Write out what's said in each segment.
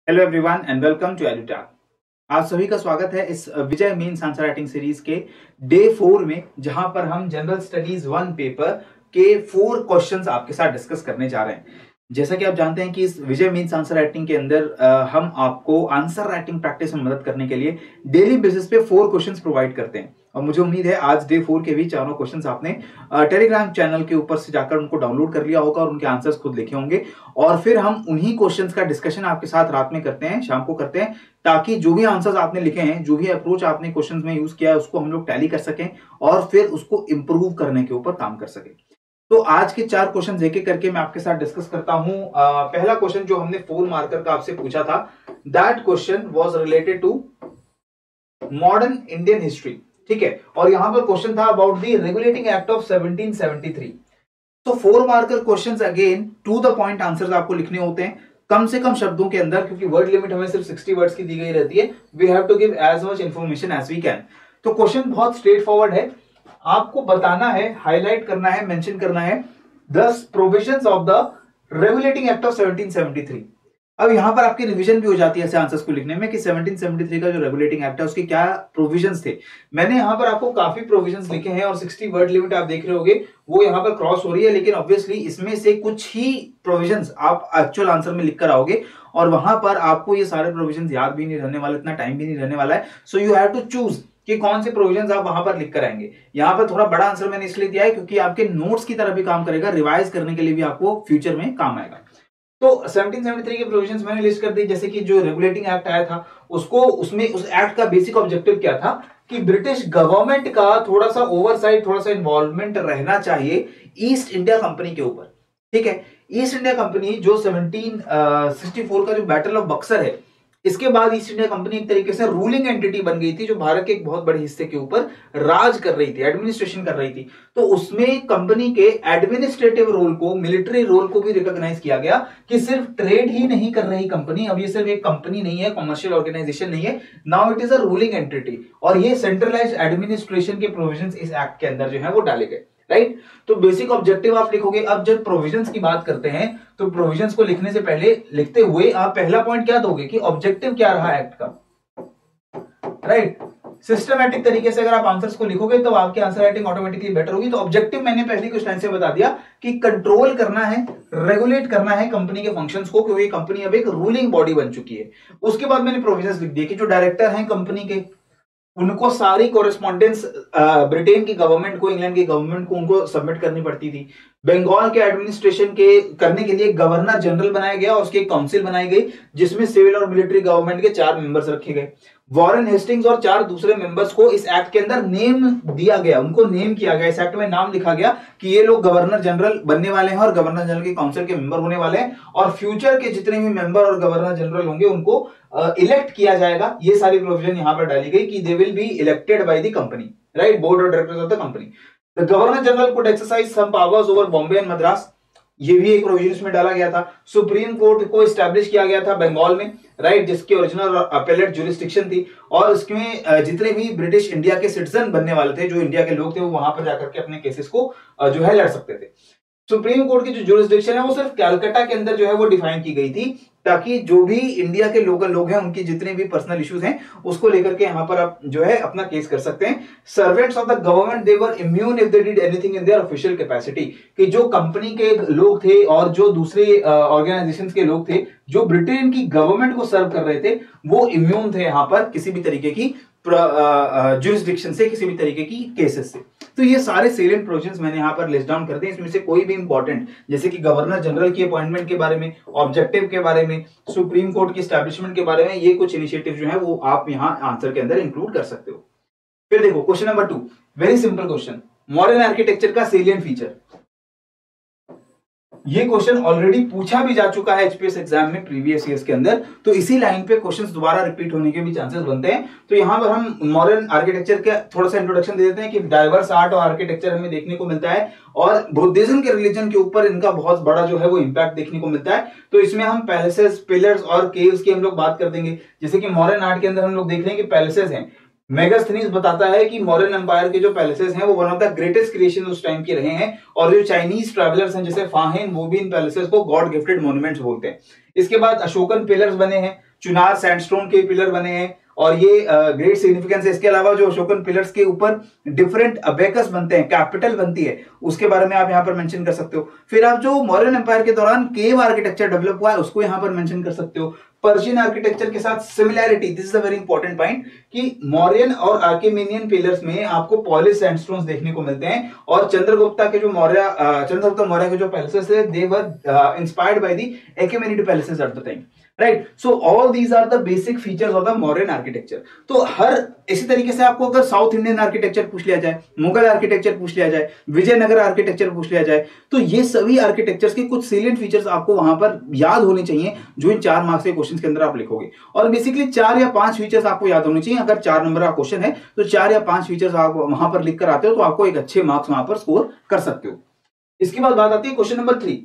Hello everyone and welcome to Edutech. आप सभी का स्वागत है इस Vijay mains answer writing series के डे 4 में, जहां पर हम जनरल स्टडीज 1 पेपर के 4 क्वेश्चंस आपके साथ डिस्कस करने जा रहे हैं। जैसा कि आप जानते हैं कि इस विजय मेंस आंसर राइटिंग के अंदर हम आपको आंसर राइटिंग प्रैक्टिस में मदद करने के लिए डेली बेसिस पे 4 क्वेश्चंस प्रोवाइड करते हैं। और मुझे उम्मीद है आज डे 4 के भी चारों क्वेश्चंस आपने टेलीग्राम चैनल के ऊपर से जाकर उनको डाउनलोड कर लिया होगा और उनके आंसर्स खुद लिखे होंगे। और फिर हम उन्हीं क्वेश्चंस का डिस्कशन आपके साथ रात में करते हैं, शाम को करते हैं, ताकि जो भी आंसर्स आपने लिखे हैं, जो भी अप्रोच आपने क्वेश्चंस में यूज किया है, उसको हम लोग टैली कर सकें और फिर उसको इंप्रूव करने के ऊपर काम कर सकें। तो आज के 4 क्वेश्चन एक एक करके मैं आपके साथ डिस्कस करता हूं। पहला क्वेश्चन जो हमने 4 मार्कर का आपसे पूछा था, that question was related to modern Indian history. ठीक है, और यहां पर क्वेश्चन था about the regulating act of 1773। तो 4 marker questions, again to the point answers आपको लिखने होते हैं, कम से कम शब्दों के अंदर, क्योंकि वर्ड लिमिट हमें सिर्फ 60 वर्ड्स की दी गई रहती है। We have to give as much information as we can. तो क्वेश्चन बहुत स्ट्रेट फॉरवर्ड है, आपको बताना है, हाईलाइट करना है, मेंशन करना है 10 provisions of the regulating act of 1773। अब यहां पर आपकी रिवीजन भी हो जाती है ऐसे आंसर्स को लिखने में कि 1773 का जो रेगुलेटिंग एक्ट है उसके क्या प्रोविजंस थे। मैंने यहां पर आपको काफी प्रोविजंस लिखे हैं और 60 वर्ड लिमिट आप देख रहे होगे वो यहां पर क्रॉस हो रही है, लेकिन ऑब्वियसली इसमें से कुछ ही प्रोविजंस आप एक्चुअल आंसर में लिख कर आओगे और वहां पर आपको ये सारे प्रोविजंस याद भी नहीं रहने वाले, इतना टाइम भी नहीं रहने वाला है। So you have to choose कि कौन से प्रोविजंस आप वहां पर लिख कर आएंगे। यहां पर थोड़ा बड़ा आंसर मैंने इसलिए दिया है क्योंकि आपके नोट्स की तरह भी काम करेगा, रिवाइज करने के लिए भी आपको फ्यूचर में काम आएगा। तो 1773 के प्रोविजंस मैंने लिस्ट कर दी। जैसे कि जो रेगुलेटिंग एक्ट आया था उसको, उसमें उस एक्ट का बेसिक ऑब्जेक्टिव क्या था कि ब्रिटिश गवर्नमेंट का थोड़ा सा ओवरसाइट, थोड़ा सा इन्वॉल्वमेंट रहना चाहिए ईस्ट इंडिया कंपनी के ऊपर। ठीक है, ईस्ट इंडिया कंपनी जो 1764 का जो बैटल ऑफ बक्सर है, इसके बाद ईस्ट इंडिया कंपनी एक तरीके से रूलिंग एंटिटी बन गई थी, जो भारत के एक बहुत बड़े हिस्से के ऊपर राज कर रही थी, एडमिनिस्ट्रेशन कर रही थी। तो उसमें कंपनी के एडमिनिस्ट्रेटिव रोल को, मिलिट्री रोल को भी रिकॉग्नाइज किया गया कि सिर्फ ट्रेड ही नहीं कर रही कंपनी, अब ये सिर्फ एक कंपनी नहीं है, कमर्शियल ऑर्गेनाइजेशन नहीं है, now it is a ruling entity. और ये सेंट्रलाइज्ड एडमिनिस्ट्रेशन के प्रोविजंस इस एक्ट के अंदर जो है वो डाले गए। राइट, तो बेसिक ऑब्जेक्टिव आप लिखोगे। अब जब प्रोविजंस की बात करते हैं तो प्रोविजंस को लिखने से पहले, लिखते हुए आप पहला पॉइंट क्या दोगे कि ऑब्जेक्टिव क्या रहा एक्ट का। राइट, सिस्टमैटिक तरीके से अगर आप आंसर्स को लिखोगे तो आपकी आंसर राइटिंग ऑटोमेटिकली बेटर होगी। तो ऑब्जेक्टिव मैंने पहले कुछ टाइम से बता दिया कि कंट्रोल करना है, रेगुलेट करना है कंपनी के फंक्शंस को, क्योंकि कंपनी अब एक रूलिंग बॉडी बन चुकी है। उसके बाद मैंने प्रोविजंस लिख दिए कि जो डायरेक्टर हैं कंपनी के, उनको सारी कॉरेस्पॉन्डेंस ब्रिटेन की गवर्नमेंट को, इंग्लैंड की गवर्नमेंट को उनको सबमिट करनी पड़ती थी। बंगाल के एडमिनिस्ट्रेशन के करने के लिए गवर्नर जनरल बनाया गया और उसकी एक काउंसिल बनाई गई जिसमें सिविल और मिलिट्री गवर्नमेंट के 4 मेंबर्स रखे गए। वॉरेन हेस्टिंग्स और 4 दूसरे मेंबर्स को इस एक्ट के अंदर नेम दिया गया, उनको नेम किया गया, इस एक्ट में नाम लिखा गया कि ये लोग गवर्नर जनरल बनने वाले हैं और गवर्नर जनरल की काउंसिल के मेंबर होने वाले हैं, और फ्यूचर के जितने भी मेंबर और गवर्नर जनरल होंगे उनको इलेक्ट किया जाएगा। ये सारी प्रोविजन यहां पर डाली गई कि they will be elected by the company, right, board of directors of the company. The governor general could exercise some powers over Bombay and Madras, ये भी एक प्रोविजन इसमें डाला गया था। सुप्रीम कोर्ट को एस्टैब्लिश किया गया था बंगाल में, राइट, जिसकी ओरिजिनल अपेलेट ज्यूरिसडिक्शन थी, और इसमें जितने भी ब्रिटिश इंडिया के सिटीजन बनने वाले थे, जो इंडिया के लोग थे, वो वहां पर जाकर के अपने केसेस को जो है लड़ सकते थे। सुप्रीम कोर्ट की जो ज्यूरिसडिक्शन है वो सिर्फ कैलकाटा के अंदर जो है वो डिफाइन की गई थी, ताकि जो भी इंडिया के लोकल लोग हैं उनकी जितने भी पर्सनल इश्यूज हैं उसको लेकर के यहां पर आप जो है अपना केस कर सकते हैं। Servants of the government they were immune if they did anything in their official capacity, कि जो कंपनी के लोग थे और जो दूसरे ऑर्गेनाइजेशंस के लोग थे जो ब्रिटेन की गवर्नमेंट को सर्व कर रहे थे, वो इम्यून थे यहां पर किसी भी तरीके की ज्यूरिसडिक्शन से, किसी भी तरीके की केसेस से। तो ये सारे सेलिएंट प्रोविजंस मैंने यहां पर लिस्ट डाउन कर दिए। इसमें से कोई भी इंपॉर्टेंट, जैसे कि गवर्नर जनरल की अपॉइंटमेंट के बारे में, ऑब्जेक्टिव के बारे में, सुप्रीम कोर्ट की एस्टैब्लिशमेंट के बारे में, ये कुछ इनिशिएटिव जो है वो आप यहां आंसर के अंदर इंक्लूड कर सकते हो। फिर देखो question number 2, very simple question, modern architecture का सेलिएंट फीचर। ये क्वेश्चन ऑलरेडी पूछा भी जा चुका है एचपीएस एग्जाम में प्रीवियस ईयर्स के अंदर, तो इसी लाइन पे क्वेश्चंस दोबारा रिपीट होने के भी चांसेस बनते हैं। तो यहां पर हम मॉडर्न आर्किटेक्चर का थोड़ा सा इंट्रोडक्शन दे देते हैं कि डाइवर्स आर्ट और आर्किटेक्चर हमें देखने को मिलता है, और बुद्धिज्म के रिलीजन के ऊपर इनका बहुत बड़ा जो है वो इंपैक्ट देखने को मिलता है। तो इसमें हम पैलेसेस, पिलर्स और केव्स की हम लोग बात कर देंगे। जैसे कि मॉडर्न आर्ट के अंदर हम लोग देख रहे हैं कि पैलेसेस हैं, मेगास्थनीज बताता है कि मौर्यन एम्पायर के जो पैलेसेस हैं वो one of the greatest creation उस टाइम के रहे हैं, और जो चाइनीज ट्रैवलर्स हैं जैसे फाहिन वो भी इन पैलेसेस को गॉड गिफ्टेड मॉन्यूमेंट्स बोलते हैं। इसके बाद अशोकन पिलर्स बने हैं, चुनार सैंडस्टोन के पिलर बने हैं, और ये ग्रेट सिग्निफिकेंस है। इसके अलावा जो अशोकन पिलर्स के ऊपर डिफरेंट अबेकस बनते हैं, कैपिटल बनती है, उसके बारे में आप यहाँ पर मेंशन कर सकते हो। फिर आप जो मौर्यन एम्पायर के दौरान केव आर्किटेक्चर डेवलप हुआ है उसको यहाँ पर मेंशन कर सकते हो। पर्शियन आर्किटेक्चर के साथ similarity, this is a very important point, कि मौर्यन और आर्किमेनियन पिलर्स में आपको पॉलिश सैंडस्टोन्स देखने को मिलते हैं, और चंद्रगुप्ता के मौर्य के जो पैलेसेस थे they were inspired by the Achaemenid palaces at the time, right. So all these are the basic features of the modern architecture. तो हर इसी तरीके से आपको अगर साउथ इंडियन आर्किटेक्चर पूछ लिया जाए, मुगल आर्किटेक्चर पूछ लिया जाए, विजयनगर आर्किटेक्चर पूछ लिया जाए, तो ये सभी आर्किटेक्चर्स के कुछ सेलिएंट फीचर्स आपको वहां पर याद होने चाहिए जो इन 4 मार्क्स के क्वेश्चन के अंदर आप लिखोगे। और बेसिकली 4 या 5 फीचर्स आपको याद होने चाहिए। अगर 4 नंबर का क्वेश्चन है तो 4 या 5 फीचर्स आप वहां पर लिख कर आते हो तो आपको एक अच्छे मार्क्स वहां पर स्कोर कर सकते हो। इसके बाद बात आती है question number 3।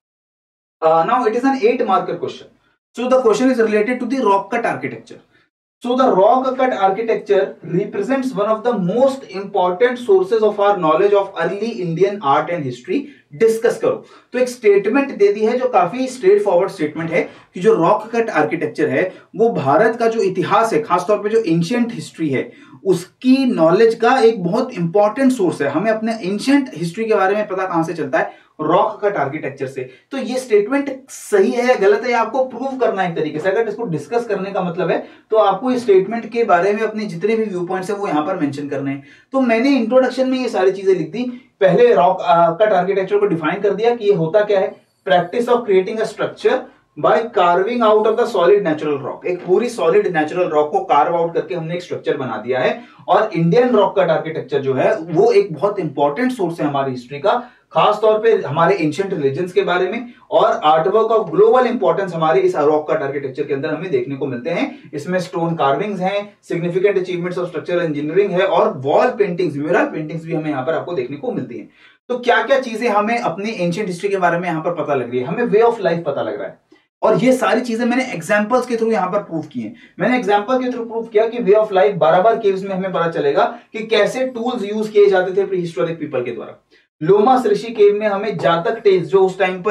Now it is an 8 marker question. So the question is related to the rock cut architecture. So the rock cut architecture represents one of the most important sources of our knowledge of early Indian art and history. Discuss करो। तो एक statement दे दी है जो काफी straight forward statement है कि जो rock cut architecture है वो भारत का जो इतिहास है, खासतौर पे जो एंशिएंट हिस्ट्री है, उसकी नॉलेज का एक बहुत इंपॉर्टेंट सोर्स है। हमें अपने एंशिएंट हिस्ट्री के बारे में पता कहां से चलता है? रॉक कट आर्किटेक्चर से। तो ये स्टेटमेंट सही है या गलत है आपको प्रूव करना है एक तरीके से। अगर इसको डिस्कस करने का मतलब है तो आपको इस स्टेटमेंट के बारे में अपने जितने भी व्यू पॉइंट्स है वो यहां पर मेंशन करने हैं। तो मैंने इंट्रोडक्शन में ये सारी चीजें लिख दी। पहले रॉक कट आर्किटेक्चर को डिफाइन कर दिया कि ये होता क्या है। Practice of creating a structure by carving out of the solid natural rock. एक पूरी सॉलिड नेचुरल रॉक को कार्व आउट करके हमने एक स्ट्रक्चर बना दिया है। और इंडियन रॉक कट आर्किटेक्चर जो है वो एक बहुत इंपॉर्टेंट सोर्स है हमारी हिस्ट्री का, खास तौर पे हमारे एंशिएंट रिलीजन्स के बारे में, और आर्टवर्क ऑफ ग्लोबल इंपॉर्टेंस हमारे इस रॉक कट आर्किटेक्चर के अंदर हमें देखने को मिलते हैं। इसमें स्टोन कार्विंग्स हैं, significant achievements of structural engineering है, और वॉल पेंटिंग्स, म्यूरल पेंटिंग्स भी हमें यहाँ पर आपको देखने को मिलती हैं। तो क्या क्या चीजें हमें अपनी एंशिएंट हिस्ट्री के बारे में यहाँ पर पता लग रही है? हमें वे ऑफ लाइफ पता लग रहा है, और ये सारी चीजें मैंने एग्जांपल्स के थ्रू यहां पर प्रूव की हैं। मैंने एग्जांपल के थ्रू प्रूव किया कि वे ऑफ लाइफ 12 केव्स में हमें पता चलेगा कि कैसे टूल्स यूज किए जाते थे प्री हिस्टोरिक पीपल के द्वारा। लोमास ऋषि केव में हमें जातक टेल्स जो उस टाइम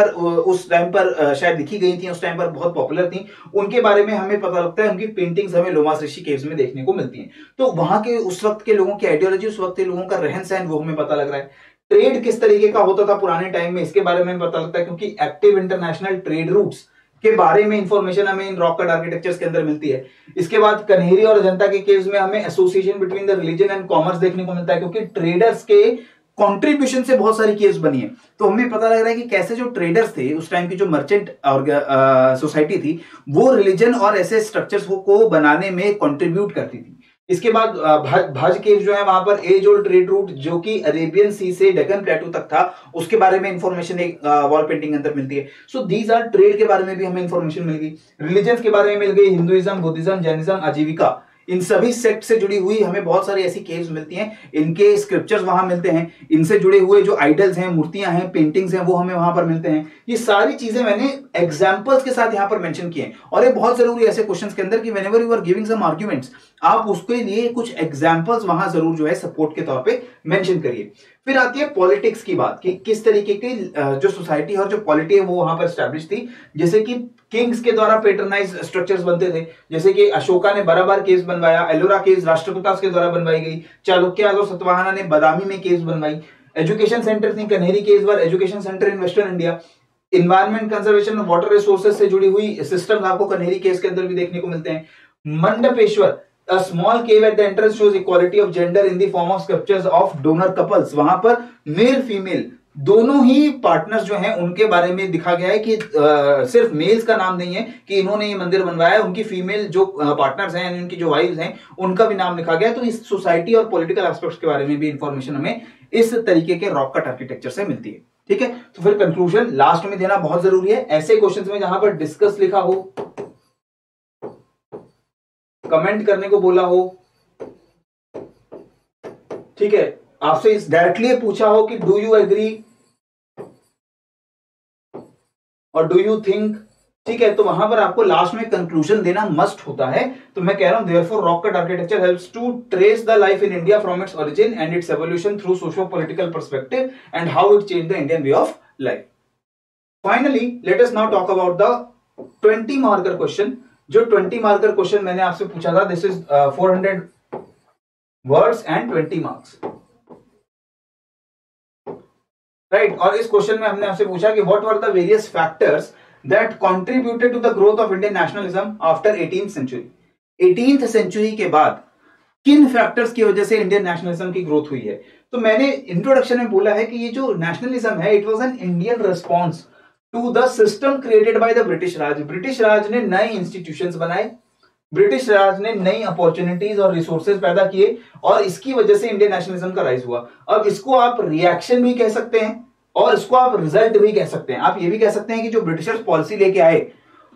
पर शायद लिखी गई थी, उस टाइम पर बहुत पॉपुलर थी, उनके बारे में हमें पता लगता है। उनकी पेंटिंग्स हमें लोमास ऋषि केव्स में देखने को मिलती हैं। तो वहां के उस वक्त के लोगों की आइडियोलॉजी, उस वक्त के लोगों का रहन सहन, वो हमें पता लग रहा है। ट्रेड किस तरीके का होता था पुराने टाइम में, इसके बारे में पता लगता है, क्योंकि एक्टिव इंटरनेशनल ट्रेड रूट्स के बारे में इंफॉर्मेशन हमें इन रॉक कट आर्किटेक्चर्स के अंदर मिलती है। इसके बाद कन्हेरी और अजंता के केव्स में हमें association between the religion and commerce देखने को मिलता है, क्योंकि ट्रेडर्स के कंट्रीब्यूशन से बहुत सारी केव्स बनी है। तो हमें पता लग रहा है कि कैसे जो ट्रेडर्स थे उस टाइम की, जो मर्चेंट सोसाइटी थी, वो रिलीजन और ऐसे स्ट्रक्चर्स को बनाने में कंट्रीब्यूट करती थी। इसके बाद भाज केव जो है वहां पर एज ओल्ड ट्रेड रूट जो कि अरेबियन सी से डेक्कन प्लेटू तक था, उसके बारे में इंफॉर्मेशन एक वॉल पेंटिंग के अंदर मिलती है। सो दीज आर ट्रेड के बारे में भी हमें इंफॉर्मेशन मिल गई, रिलीजन के बारे में मिल गई, हिंदुइज्म, बुद्धिज्म, जैनिज्म, आजीविका, इन सभी सेक्ट से जुड़ी हुई हमें बहुत सारी ऐसी केव्स मिलती हैं। इनके स्क्रिप्चर्स वहां मिलते हैं, इनसे जुड़े हुए जो आइडल्स हैं, मूर्तियां हैं, पेंटिंग्स हैं, वो हमें वहां पर मिलते हैं। ये सारी चीजें मैंने एग्जांपल्स के साथ यहां पर मेंशन किए हैं। और ये बहुत जरूरी है ऐसे क्वेश्चंस के अंदर कि whenever you are giving some arguments, आप उसके लिए कुछ एग्जांपल्स वहां जरूर जो है सपोर्ट के तौर पे मेंशन करिए। फिर आती है पॉलिटिक्स की बात कि किस तरीके की जो सोसाइटी और जो पॉलिटी है वो वहां पर एस्टैब्लिश थी। जैसे कि किंग्स के द्वारा पेट्रोनाइज स्ट्रक्चर्स बनते थे, जैसे कि अशोका ने बराबर केव्स बनवाया, एलोरा केव्स राष्ट्रकूटास के द्वारा बनवाई गई, चालुक्य और सतवाहना ने बादामी में केव्स बनवाई। एजुकेशन सेंटर थी, Kanheri caves were education centre in western India. Environment conservation और वाटर रिसोर्सेज से जुड़ी हुई सिस्टम आपको कन्हेरी केव्स के अंदर भी देखने को मिलते हैं। Mandapeshwar, a small cave at the entrance shows equality of gender in the form of sculptures of donor couples। वहां पर मेल फीमेल दोनों ही पार्टनर्स जो हैं उनके बारे में दिखा गया है कि सिर्फ मेल्स का नाम नहीं है कि इन्होंने ये मंदिर बनवाया है, उनकी फीमेल जो पार्टनर्स हैं, उनकी जो वाइफ्स हैं, उनका भी नाम लिखा गया है। तो इस सोसाइटी और पॉलिटिकल एस्पेक्ट्स के बारे में भी इंफॉर्मेशन हमें इस तरीके के रॉक कट आर्किटेक्चर से मिलती है। ठीक है, तो फिर कंक्लूजन लास्ट में देना बहुत जरूरी है। ऐसे क्वेश्चंस में जहां पर डिस्कस लिखा हो, कमेंट करने को बोला हो, ठीक है, आपसे इस डायरेक्टली पूछा हो कि डू यू एग्री और डू यू थिंक ठीक है, तो वहां पर आपको लास्ट में कंक्लूजन देना मस्ट होता है। तो मैं कह रहा हूं therefore rock cut architecture helps to trace the life in India from its origin and its evolution through socio political perspective and how it change the Indian way of life. Finally let us now talk about the 20 marker question. जो 20 marker question मैंने आपसे पूछा था, this is 400 words and 20 marks, right. और इस question में हमने आपसे पूछा कि what were the various factors that contributed to the growth of Indian nationalism after 18th century. 18th century के बाद किन फैक्टर्स की वजह से इंडियन नेशनलिज्म की ग्रोथ हुई है। तो मैंने इंट्रोडक्शन में बोला है कि ये जो नेशनलिज्म है, it was an Indian response to the system created by the British Raj. British Raj ने नए इंस्टीट्यूशंस बनाए, ब्रिटिश राज ने नई अपॉर्चुनिटीज और रिसोर्सेज पैदा किए, और इसकी वजह से इंडियन नेशनलिज्म का राइज हुआ। अब इसको आप रिएक्शन भी कह सकते हैं और इसको आप रिजल्ट भी कह सकते हैं। आप ये भी कह सकते हैं कि जो ब्रिटिशर्स पॉलिसी लेके आए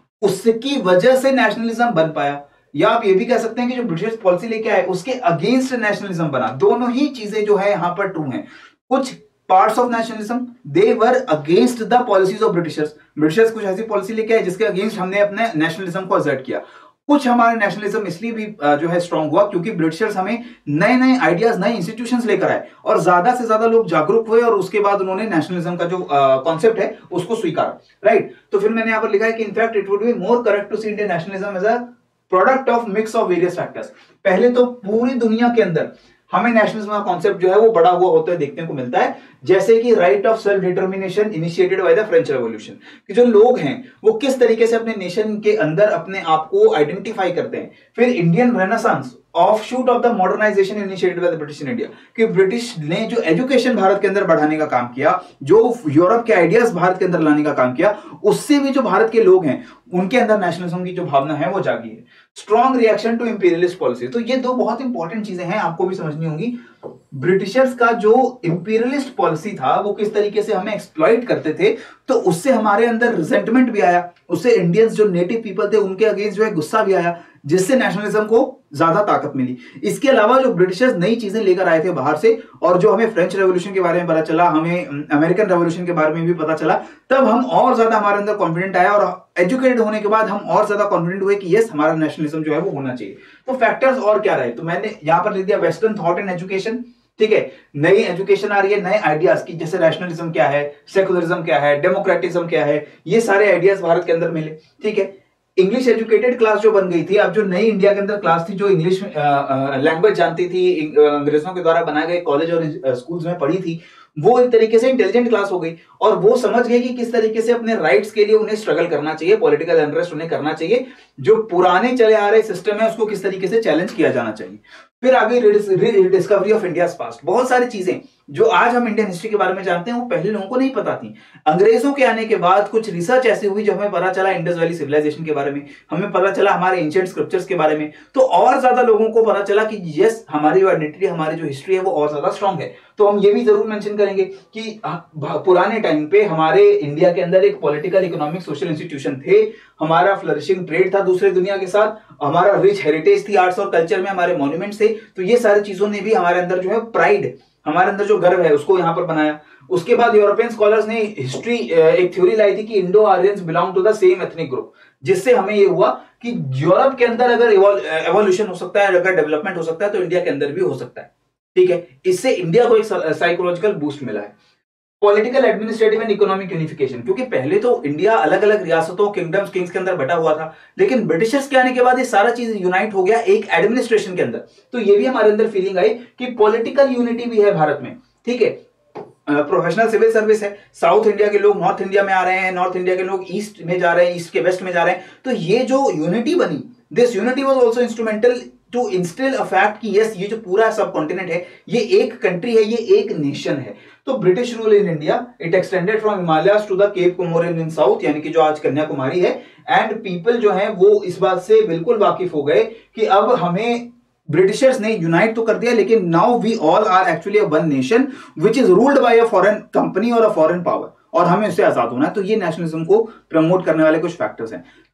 उसकी वजह से नेशनलिज्म बन पाया, या आप ये भी कह सकते हैं कि जो ब्रिटिशर्स पॉलिसी लेके आए उसके अगेंस्ट नेशनलिज्म बना। दोनों ही चीजें जो है यहां पर ट्रू हैं। कुछ parts of nationalism they were against the policies of Britishers. Britishers कुछ ऐसी पॉलिसी लेके आए जिसके अगेंस्ट हमने अपने नेशनलिज्म को असर्ट किया। कुछ हमारा नेशनलिज्म इसलिए भी जो है स्ट्रांग हुआ क्योंकि ब्रिटिशर्स हमें नए नए आइडियाज, नए इंस्टीट्यूशंस लेकर आए और ज्यादा से ज्यादा लोग जागरूक हुए, और उसके बाद उन्होंने नेशनलिज्म का जो कॉन्सेप्ट है उसको स्वीकारा, राइट। तो फिर मैंने यहां पर लिखा है कि in fact it would be more correct to see Indian nationalism as a product of mix of various factors. पहले तो पूरी दुनिया के अंदर हमें नेशनलिज्म का कॉन्सेप्ट जो है वो बड़ा हुआ होता है देखने को मिलता है, जैसे कि right of self determination initiated by the French revolution, कि जो लोग हैं वो किस तरीके से अपने नेशन के अंदर अपने आप को आइडेंटिफाई करते हैं। फिर Indian renaissance, offshoot of the modernisation initiated by the British in India, कि ब्रिटिश ने जो एजुकेशन भारत के अंदर बढ़ाने का काम किया, जो यूरोप के आइडियाज भारत के अंदर लाने का काम किया, उससे भी जो भारत के लोग हैं उनके अंदर नेशनलिज्म की जो भावना है वो जागी है। Strong reaction to imperialist policy, तो ये दो बहुत इंपॉर्टेंट चीजें हैं, आपको भी समझनी होंगी। ब्रिटिशर्स का जो इंपीरियलिस्ट पॉलिसी था वो किस तरीके से हमें एक्सप्लॉइट करते थे, तो उससे हमारे अंदर रिजेंटमेंट भी आया, उससे इंडियंस जो नेटिव पीपल थे उनके अगेंस्ट जो है गुस्सा भी आया, जिससे नेशनलिज्म को ज्यादा ताकत मिली। इसके अलावा जो ब्रिटिशर्स नई चीजें लेकर आए थे बाहर से, और जो हमें फ्रेंच रेवोल्यूशन के बारे में पता चला, हमें अमेरिकन रेवोल्यूशन के बारे में भी पता चला, तब हम और ज्यादा हमारे अंदर कॉन्फिडेंट आया, और एजुकेटेड होने के बाद हम और ज्यादा कॉन्फिडेंट हुए कि यस हमारा नेशनलिज्म जो है वो होना चाहिए। तो फैक्टर्स और क्या रहे, तो मैंने यहां पर लिख दिया वेस्टर्न थॉट एंड एजुकेशन, ठीक है। नई एजुकेशन आ रही है, नए आइडियाज की, जैसे रैशनलिज्म क्या है, सेकुलरिज्म क्या है, डेमोक्रेटिज्म क्या है, ये सारे आइडियाज भारत के अंदर मिले, ठीक है। इंग्लिश एजुकेटेड क्लास जो बन गई थी, अब जो नई इंडिया के अंदर क्लास थी जो इंग्लिश लैंग्वेज जानती थी, अंग्रेजों के द्वारा बनाए गए कॉलेज और स्कूल्स में पढ़ी थी, वो एक तरीके से इंटेलिजेंट क्लास हो गई, और वो समझ गई कि किस तरीके से अपने राइट्स के लिए उन्हें स्ट्रगल करना चाहिए, पॉलिटिकल इंटरेस्ट उन्हें करना चाहिए, जो पुराने चले आ रहे सिस्टम है उसको किस तरीके से चैलेंज किया जाना चाहिए। फिर आगे डिस्कवरी ऑफ इंडिया पास्ट, बहुत सारी चीजें जो आज हम इंडियन हिस्ट्री के बारे में जानते हैं वो पहले लोगों को नहीं पता थी। अंग्रेजों के आने के बाद कुछ रिसर्च ऐसी हुई जो हमें पता चला इंडस वैली सिविलाइजेशन के बारे में, हमें पता चला हमारे एंशिएंट स्क्रिप्चर्स के बारे में, तो और ज्यादा लोगों को पता चला कि यस हमारी जो आइडेंटिटी, हमारी जो हिस्ट्री है वो और ज्यादा स्ट्रांग है। तो हम ये भी जरूर मेंशन करेंगे कि पुराने टाइम पे हमारे इंडिया के अंदर एक पॉलिटिकल, इकोनॉमिक, सोशल इंस्टीट्यूशन थे, हमारा फ्लरिशिंग ट्रेड था दूसरे दुनिया के साथ, हमारा रिच हेरिटेज थी आर्ट्स और कल्चर में, हमारे मॉन्यूमेंट्स थे, तो ये सारी चीजों ने भी हमारे अंदर जो है प्राइड, हमारे अंदर जो गर्व है उसको यहां पर बनाया। उसके बाद यूरोपियन स्कॉलर्स ने हिस्ट्री एक थ्योरी लाई थी कि Indo Aryans belong to the same ethnic group, जिससे हमें ये हुआ कि यूरोप के अंदर अगर एवोल्यूशन हो सकता है, अगर डेवलपमेंट हो सकता है, तो इंडिया के अंदर भी हो सकता है, ठीक है। इससे इंडिया को एक साइकोलॉजिकल बूस्ट मिला है। Political, administrative and economic unification, क्योंकि पहले तो इंडिया अलग अलग रियासतों, किंगडम्स, किंग्स के अंदर बटा हुआ था, लेकिन ब्रिटिशर्स के आने के बाद ये सारा चीज यूनाइट हो गया एक एडमिनिस्ट्रेशन के अंदर। तो ये भी हमारे अंदर फीलिंग आई कि पॉलिटिकल यूनिटी भी है भारत में, ठीक है। प्रोफेशनल सिविल सर्विस है, साउथ इंडिया के लोग नॉर्थ इंडिया में आ रहे हैं, नॉर्थ इंडिया के लोग ईस्ट में जा रहे हैं, ईस्ट के वेस्ट में जा रहे हैं, तो ये जो यूनिटी बनी, this unity was also instrumental to instil a fact कि यस ये जो पूरा सब कॉन्टिनेंट है ये एक कंट्री है, ये एक नेशन है। तो British rule in India it extended from Himalayas to the Cape Comorin in south, यानी कि जो आज कन्याकुमारी है, एंड पीपल जो है वो इस बात से बिल्कुल वाकिफ हो गए कि अब हमें ब्रिटिशर्स ने यूनाइट तो कर दिया, लेकिन now we all are actually a one nation which is ruled by a foreign company और अ फॉरेन पावर, और हमें उससे आजाद होना है। तो ये नेशनलिज्म को प्रमोट करने वाले कुछ फैक्टर्स हैं।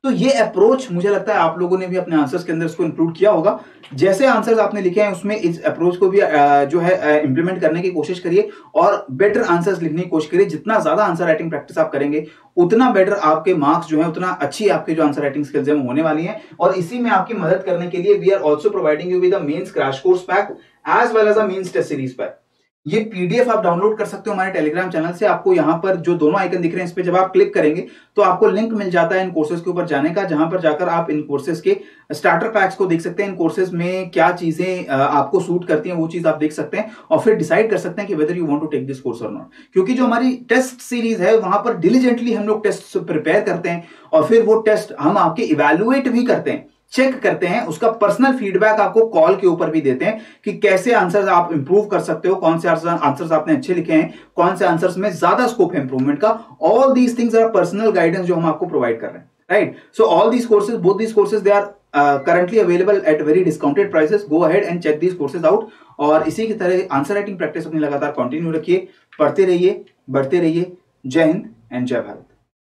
तो ये अप्रोच मुझे लगता है आप लोगों ने भी अपने आंसर्स के अंदर इसको इंक्लूड किया होगा। जैसे आंसर्स आपने लिखे हैं उसमें इस अप्रोच को भी जो है इंप्लीमेंट करने की कोशिश करिए और बेटर आंसर्स लिखने की कोशिश करिए। जितना ज्यादा आंसर राइटिंग प्रैक्टिस आप करेंगे उतना बेटर आपके मार्क्स जो है, उतना अच्छी आपके जो आंसर राइटिंग स्किल्स है वो होने वाली है। और इसी में आपकी मदद करने के लिए we are also providing you with the mains crash course pack as well as a mains test series pack. ये पीडीएफ आप डाउनलोड कर सकते हो हमारे टेलीग्राम चैनल से। आपको यहाँ पर जो दोनों आइकन दिख रहे हैं इस पे जब आप क्लिक करेंगे तो आपको लिंक मिल जाता है इन कोर्सेज के ऊपर जाने का, जहां पर जाकर आप इन कोर्सेज के स्टार्टर पैक्स को देख सकते हैं। इन कोर्सेज में क्या चीजें आपको सूट करती हैं वो चीज आप देख सकते हैं और फिर डिसाइड कर सकते हैं कि whether you want to take this course और नॉट। क्योंकि जो हमारी टेस्ट सीरीज है वहां पर डिलीजेंटली हम लोग टेस्ट प्रिपेयर करते हैं और फिर वो टेस्ट हम आपके इवेल्युएट भी करते हैं, चेक करते हैं, उसका पर्सनल फीडबैक आपको कॉल के ऊपर भी देते हैं कि कैसे आंसर्स आप इंप्रूव कर सकते हो, कौन से आंसर्स आपने अच्छे लिखे हैं, कौन से आंसर्स में ज्यादा स्कोप है इंप्रूवमेंट का। All these things are personal guidance जो हम आपको प्रोवाइड कर रहे हैं, right. So all these courses, both these courses, they are currently available at very discounted prices. Go ahead and check these courses out। और इसी की तरह आंसर राइटिंग प्रैक्टिस अपनी लगातार कंटिन्यू रखिए, पढ़ते रहिए, बढ़ते रहिए। जय हिंद एंड जय भारत।